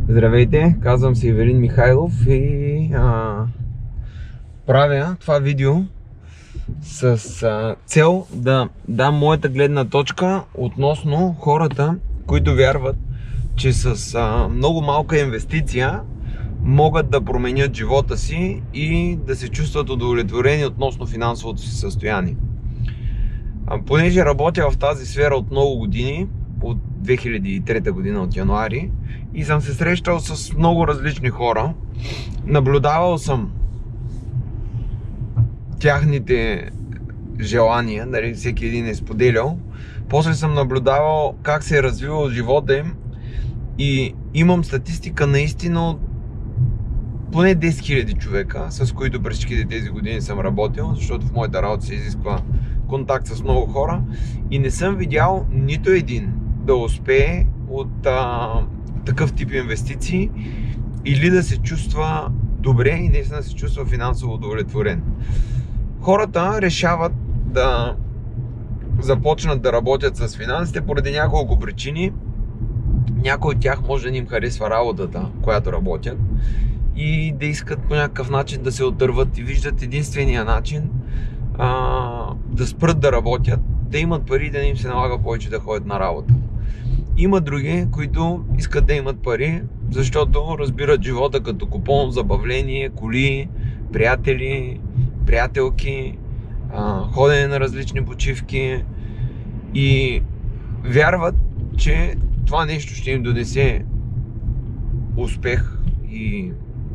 Здравейте, казвам се Ивелин Михайлов и правя това видео с цел да дам моята гледна точка относно хората, които вярват, че с много малка инвестиция могат да променят живота си и да се чувстват удовлетворени относно финансовото си състояние. Понеже работя в тази сфера от много години, от 2003 година, от януари, и съм се срещал с много различни хора. Наблюдавал съм тяхните желания, нали, всеки един е споделял. После съм наблюдавал как се е развивал живота им и имам статистика наистина поне 10 000 човека, с които през всичките тези години съм работил, защото в моята работа се изисква контакт с много хора и не съм видял нито един да успее от такъв тип инвестиции или да се чувства добре и наистина да се чувства финансово удовлетворен. Хората решават да започнат да работят с финансите поради няколко причини. Някои от тях може да не им харесва работата, която работят, и да искат по някакъв начин да се отърват и виждат единствения начин да спрат да работят, да имат пари и да не им се налага повече да ходят на работа. Има други, които искат да имат пари, защото разбират живота като купон, забавление, коли, приятели, приятелки, ходене на различни почивки и вярват, че това нещо ще им донесе успех и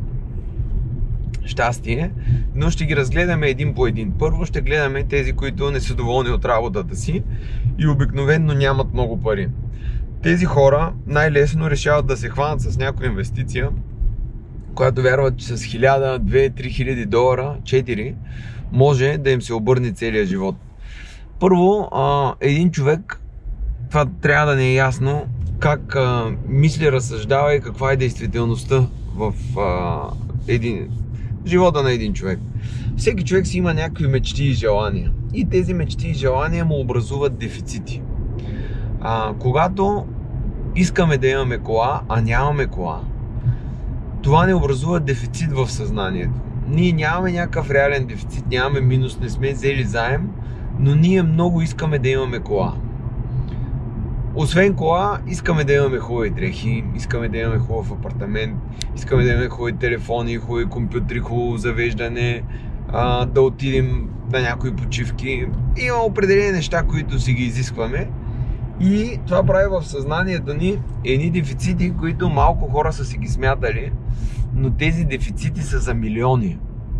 щастие, но ще ги разгледаме един по един. Първо ще гледаме тези, които не са доволни от работата си и обикновено нямат много пари. Тези хора най-лесно решават да се хванат с някоя инвестиция, която вярват, че с 1000, 2, 3 хиляди долара, 4, може да им се обърне целия живот. Първо, един човек, това трябва да не е ясно, как мисли, разсъждава и каква е действителността в живота на един човек. Всеки човек си има някакви мечти и желания. И тези мечти и желания му образуват дефицити. Когато искаме да имаме кола, а нямаме кола, това не образува дефицит в съзнанието. Ние нямаме някакъв реален дефицит, нямаме минус, не сме взели заем, но ние много искаме да имаме кола. Освен кола, искаме да имаме хубави дрехи, искаме да имаме хубав апартамент, искаме да имаме хубави телефони, хубави компютри, хубаво завеждане, да отидем на някои почивки. Има определени неща, които си ги изискваме и това прави в съзнанието ни едни дефицити, които малко хора са си ги смятали, но тези дефицити са за милиони.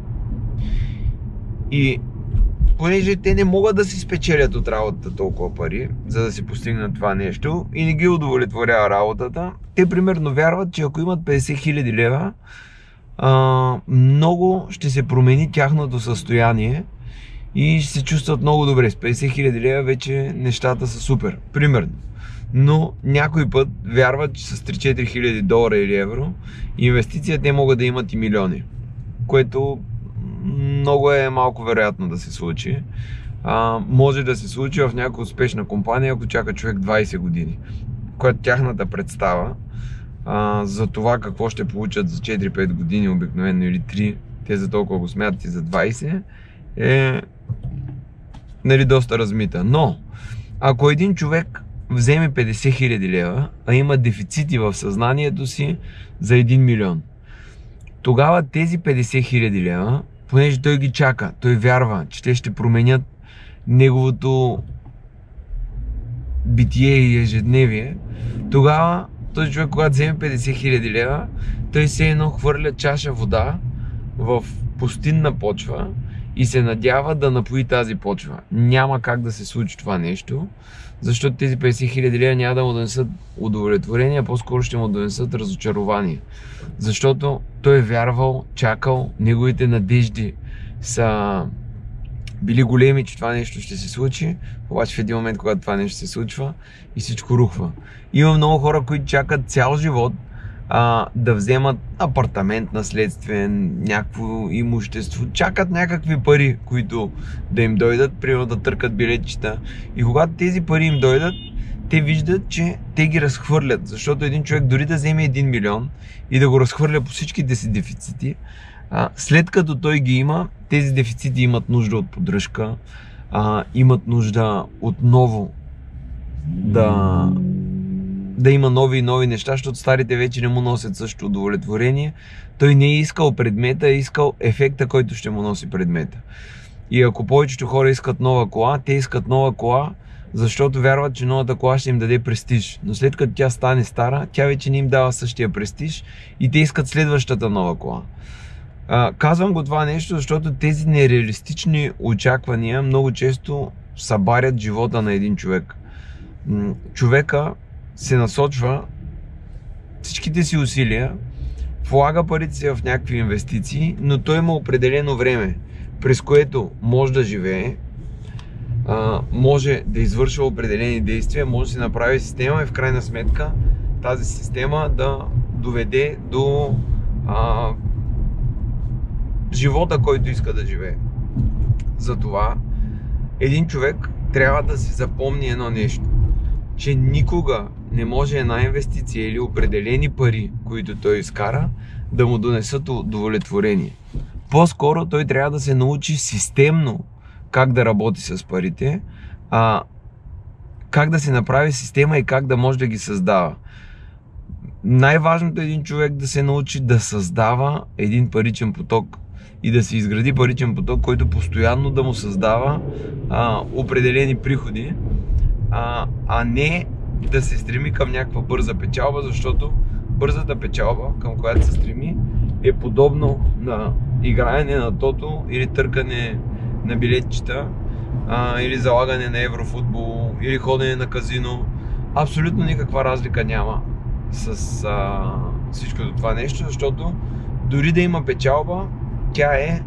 И понеже те не могат да си спечелят от работата толкова пари, за да си постигнат това нещо и не ги удовлетворява работата, те примерно вярват, че ако имат 50 000 лева, много ще се промени тяхното състояние и ще се чувстват много добре. С 50 000 лева вече нещата са супер, примерно. Но някой път вярват, че с 3-4 хиляди долара или евро инвестиция те могат да имат и милиони, което много е малко вероятно да се случи. Може да се случи в някаква успешна компания, ако чака човек 20 години, която тяхната представа за това какво ще получат за 4-5 години обикновено или 3, те за толкова го смятат и за 20, е доста размита. Но ако един човек вземе 50 000 лева, а има дефицити в съзнанието си за 1 милион, тогава тези 50 000 лева, понеже той ги чака, той вярва, че те ще променят неговото битие и ежедневие, тогава този човек, когато вземе 50 000 лева, той се едно хвърля чаша вода в пустинна почва и се надява да напои тази почва. Няма как да се случи това нещо, защото тези 50 000 лева няма да му донесат удовлетворение, а по-скоро ще му донесат разочарование. Защото той е вярвал, чакал, неговите надежди са били големи, че това нещо ще се случи, обаче в един момент, когато това нещо се случва и всичко рухва. Има много хора, които чакат цял живот да вземат апартамент наследствен, някакво имущество, чакат някакви пари, които да им дойдат, примерно да търкат билетчета. И когато тези пари им дойдат, те виждат, че те ги разхвърлят, защото един човек дори да вземе 1 милион и да го разхвърля по всичките си дефицити, след като той ги има, тези дефицити имат нужда от поддръжка, имат нужда отново да има нови и нови неща, защото старите вече не му носят също удовлетворение. Той не е искал предмета, е искал ефекта, който ще му носи предмета. И ако повечето хора искат нова кола, те искат нова кола, защото вярват, че новата кола ще им даде престиж. Но след като тя стане стара, тя вече не им дава същия престиж и те искат следващата нова кола. Казвам го това нещо, защото тези нереалистични очаквания много често събарят живота на един човек. Човека се насочва всичките си усилия, влага парите си в някакви инвестиции, но той има определено време, през което може да живее, може да извършва определени действия, може да си направи система и в крайна сметка тази система да доведе до живота, който иска да живее. Затова един човек трябва да си запомни едно нещо, че никога не може една инвестиция или определени пари, които той изкара, да му донесат удовлетворение. По-скоро той трябва да се научи системно как да работи с парите, как да се направи система и как да може да ги създава. Най-важното е един човек да се научи да създава един паричен поток и да се изгради паричен поток, който постоянно да му създава определени приходи, а не да се стреми към някаква бърза печалба, защото бързата печалба, към която се стреми, е подобно на играене на тото или търкане на билетчета, или залагане на еврофутбол, или ходене на казино. Абсолютно никаква разлика няма с всичкото това нещо, защото дори да има печалба, тя е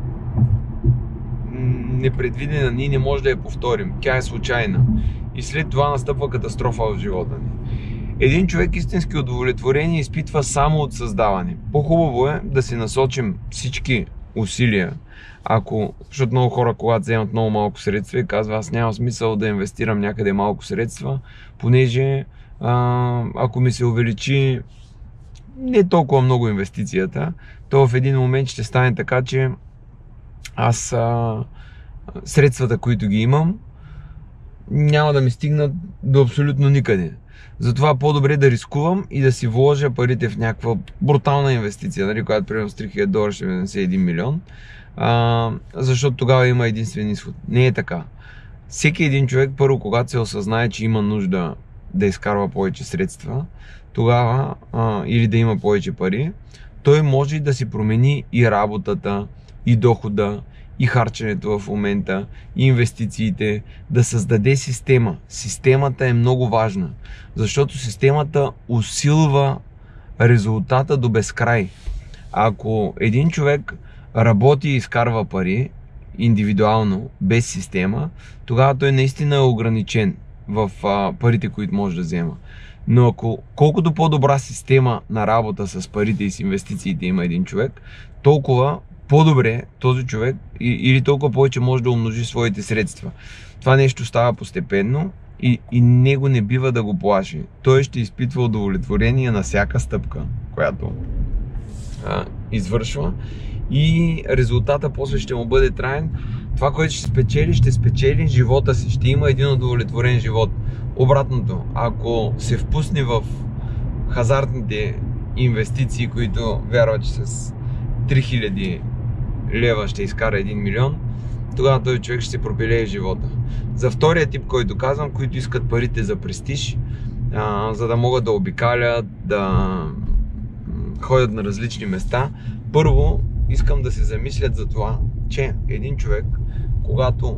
непредвидена, ние не може да я повторим, тя е случайна и след това настъпва катастрофа в живота ни. Един човек истински удовлетворение изпитва само от създаване. По-хубаво е да си насочим всички усилия, защото много хора, когато вземат много малко средства и казват, аз няма смисъл да инвестирам някъде малко средства, понеже ако ми се увеличи не толкова много инвестицията, то в един момент ще стане така, че аз средствата, които ги имам, няма да ми стигнат до абсолютно никъде. Затова по-добре да рискувам и да си вложа парите в някаква брутална инвестиция, нали, която примерно с $3000 ще ми донесе 1 милион, защото тогава има единствен изход. Не е така. Всеки един човек, първо, когато се осъзнае, че има нужда да изкарва повече средства, тогава или да има повече пари, той може да си промени и работата, и дохода, и харченето в момента, и инвестициите, да създаде система. Системата е много важна, защото системата усилва резултата до безкрай. Ако един човек работи и изкарва пари индивидуално, без система, тогава той наистина е ограничен в парите, които може да взема. Но колкото по-добра система на работа с парите и с инвестициите има един човек, толкова по-добре този човек или толкова повече може да умножи своите средства. Това нещо става постепенно и него не бива да го плаши. Той ще изпитва удовлетворение на всяка стъпка, която извършва и резултата после ще му бъде траен. Това, което ще спечели живота си, ще има един удовлетворен живот. Обратното, ако се впусне в хазартните инвестиции, които вярва, че с 3000 лева ще изкара 1 милион, тогава този човек ще се пропилее живота. За втория тип, който казвам, които искат парите за престиж, за да могат да обикалят, да ходят на различни места, първо искам да се замислят за това, че един човек, когато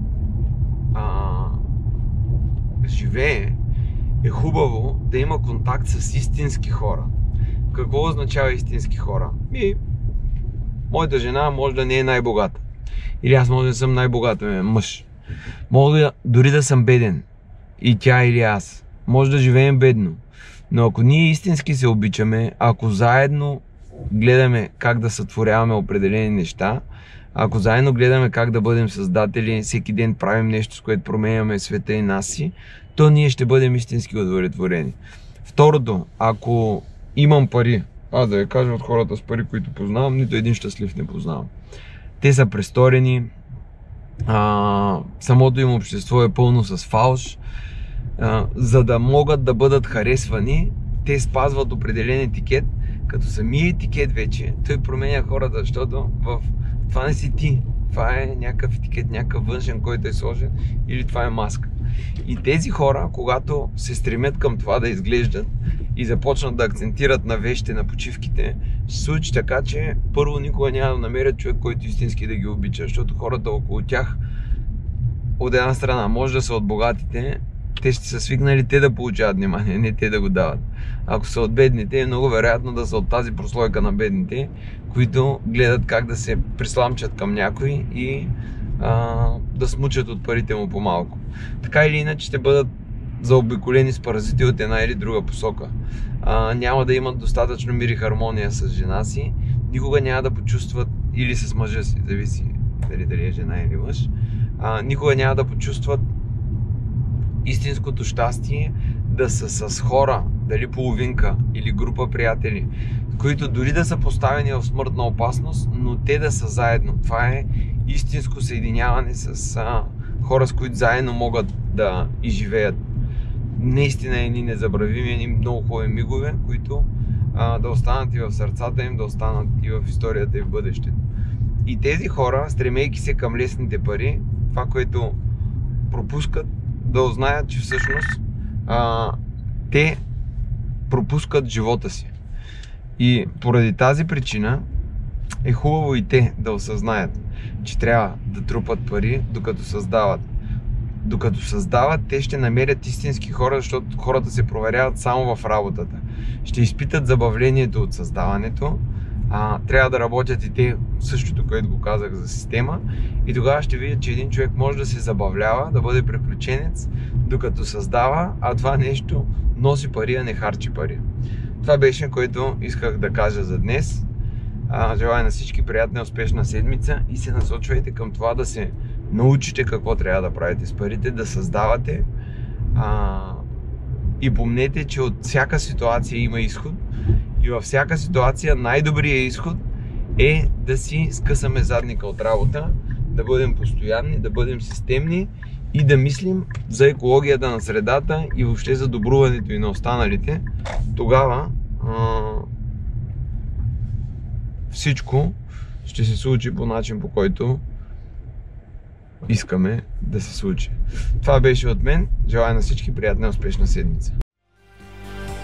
живее, е хубаво да има контакт с истински хора. Какво означава истински хора? Моята жена може да не е най-богата. Или аз може да съм най-богата мъж. Мога дори да съм беден. И тя или аз. Може да живеем бедно. Но ако ние истински се обичаме, ако заедно гледаме как да сътворяваме определени неща, ако заедно гледаме как да бъдем създатели, всеки ден правим нещо, с което променяме света и нас си, то ние ще бъдем истински удовлетворени. Второто, ако имам пари, аз да ви кажа от хората с пари, които познавам, нито един щастлив не познавам. Те са престорени, самото им общество е пълно с фалш. За да могат да бъдат харесвани, те спазват определен етикет, като самия етикет вече, той променя хората, защото това не си ти. Това е някакъв етикет, някакъв външен, който е сложен, или това е маска. И тези хора, когато се стремят към това да изглеждат и започнат да акцентират на вещите, на почивките, ще се случи така, че първо никога няма да намерят човек, който истински да ги обича, защото хората около тях, от една страна, може да са от богатите, те ще са свикнали те да получават внимание, не те да го дават. Ако са от бедните, е много вероятно да са от тази прослойка на бедните, които гледат как да се присламчат към някой и да смучат от парите му по-малко. Така или иначе ще бъдат заобиколени с паразити от една или друга посока. Няма да имат достатъчно мир и хармония с жена си, никога няма да почувстват, или с мъжа си, зависи дали е жена или мъж, никога няма да почувстват истинското щастие да са с хора, дали половинка или група приятели, които дори да са поставени в смъртна опасност, но те да са заедно. Това е истинско съединяване с хора, с които заедно могат да изживеят наистина едни незабравими, едни много хубави мигове, които да останат и в сърцата им, да останат и в историята и в бъдещето. И тези хора, стремейки се към лесните пари, това, което пропускат, да узнаят, че всъщност те пропускат живота си. И поради тази причина е хубаво и те да осъзнаят, че трябва да трупат пари, докато създават. Докато създават, те ще намерят истински хора, защото хората се проверяват само в работата. Ще изпитат забавлението от създаването. Трябва да работят и те същото, което го казах за система, и тогава ще видят, че един човек може да се забавлява, да бъде приключенец, докато създава, а това нещо носи пари, а не харчи пари. Това беше, което исках да кажа за днес. Желая на всички приятна и успешна седмица и се насочвайте към това да се научите какво трябва да правите с парите, да създавате. И помнете, че от всяка ситуация има изход. И във всяка ситуация най-добрият изход е да си скъсаме задника от работа, да бъдем постоянни, да бъдем системни и да мислим за екологията на средата и въобще за добруването и на останалите. Тогава всичко ще се случи по начин, по който искаме да се случи. Това беше от мен. Желая на всички приятна и успешна седмица.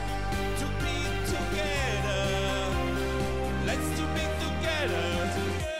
Let's do it together.